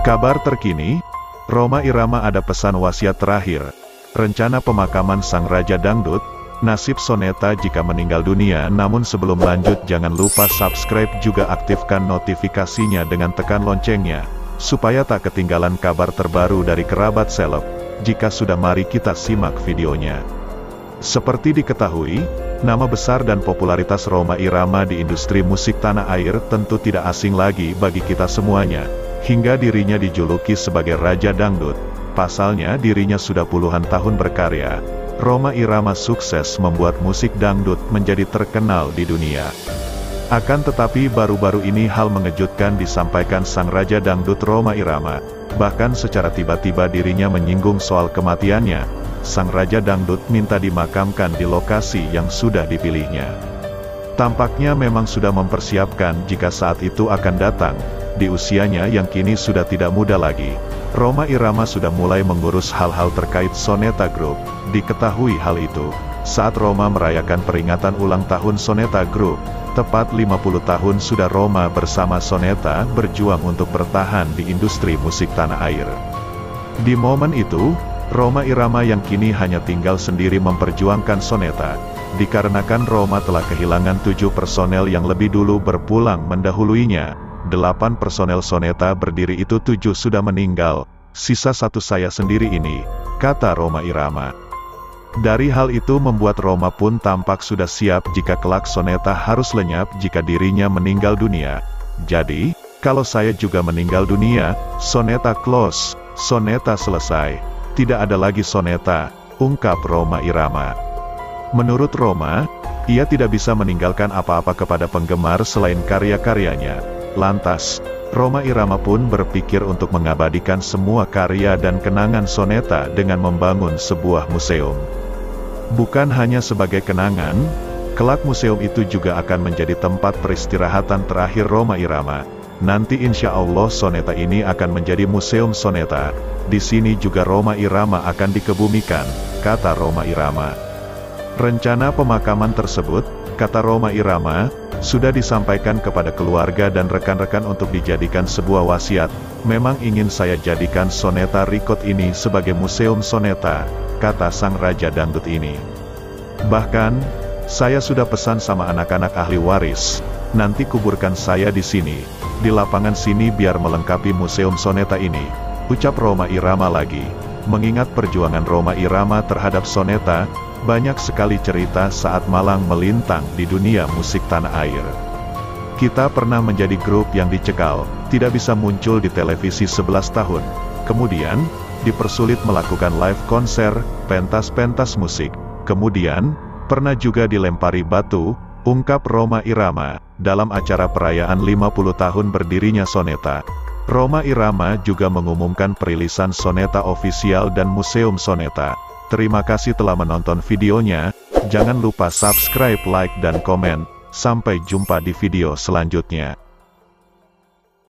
Kabar terkini, Rhoma Irama ada pesan wasiat terakhir, rencana pemakaman Sang Raja Dangdut, nasib Soneta jika meninggal dunia. Namun sebelum lanjut jangan lupa subscribe juga aktifkan notifikasinya dengan tekan loncengnya, supaya tak ketinggalan kabar terbaru dari kerabat seleb. Jika sudah, mari kita simak videonya. Seperti diketahui, nama besar dan popularitas Rhoma Irama di industri musik tanah air tentu tidak asing lagi bagi kita semuanya. Hingga dirinya dijuluki sebagai Raja Dangdut. Pasalnya dirinya sudah puluhan tahun berkarya. Rhoma Irama sukses membuat musik dangdut menjadi terkenal di dunia. Akan tetapi baru-baru ini hal mengejutkan disampaikan Sang Raja Dangdut Rhoma Irama. Bahkan secara tiba-tiba dirinya menyinggung soal kematiannya. Sang Raja Dangdut minta dimakamkan di lokasi yang sudah dipilihnya. Tampaknya memang sudah mempersiapkan jika saat itu akan datang. Di usianya yang kini sudah tidak muda lagi, Rhoma Irama sudah mulai mengurus hal-hal terkait Soneta Group. Diketahui hal itu saat Rhoma merayakan peringatan ulang tahun Soneta Group. Tepat 50 tahun sudah Rhoma bersama Soneta berjuang untuk bertahan di industri musik tanah air. Di momen itu, Rhoma Irama yang kini hanya tinggal sendiri memperjuangkan Soneta, dikarenakan Rhoma telah kehilangan 7 personel yang lebih dulu berpulang mendahuluinya. 8 personel Soneta berdiri itu 7 sudah meninggal, sisa 1 saya sendiri ini, kata Rhoma Irama. Dari hal itu membuat Rhoma pun tampak sudah siap jika kelak Soneta harus lenyap jika dirinya meninggal dunia. Jadi, kalau saya juga meninggal dunia, Soneta close, Soneta selesai. Tidak ada lagi Soneta, ungkap Rhoma Irama. Menurut Rhoma, ia tidak bisa meninggalkan apa-apa kepada penggemar selain karya-karyanya. Lantas, Rhoma Irama pun berpikir untuk mengabadikan semua karya dan kenangan Soneta dengan membangun sebuah museum. Bukan hanya sebagai kenangan, kelak museum itu juga akan menjadi tempat peristirahatan terakhir Rhoma Irama. Nanti insya Allah Soneta ini akan menjadi museum Soneta. Di sini juga Rhoma Irama akan dikebumikan, kata Rhoma Irama. Rencana pemakaman tersebut, kata Rhoma Irama, sudah disampaikan kepada keluarga dan rekan-rekan untuk dijadikan sebuah wasiat. Memang ingin saya jadikan Soneta Record ini sebagai museum Soneta, kata Sang Raja Dangdut ini. Bahkan, saya sudah pesan sama anak-anak ahli waris, nanti kuburkan saya di sini, di lapangan sini biar melengkapi museum Soneta ini, ucap Rhoma Irama lagi. Mengingat perjuangan Rhoma Irama terhadap Soneta, banyak sekali cerita saat malang melintang di dunia musik tanah air. Kita pernah menjadi grup yang dicekal, tidak bisa muncul di televisi 11 tahun. Kemudian, dipersulit melakukan live konser, pentas-pentas musik. Kemudian, pernah juga dilempari batu, ungkap Rhoma Irama, dalam acara perayaan 50 tahun berdirinya Soneta. Rhoma Irama juga mengumumkan perilisan Soneta official dan Museum Soneta. Terima kasih telah menonton videonya, jangan lupa subscribe, like dan komen. Sampai jumpa di video selanjutnya.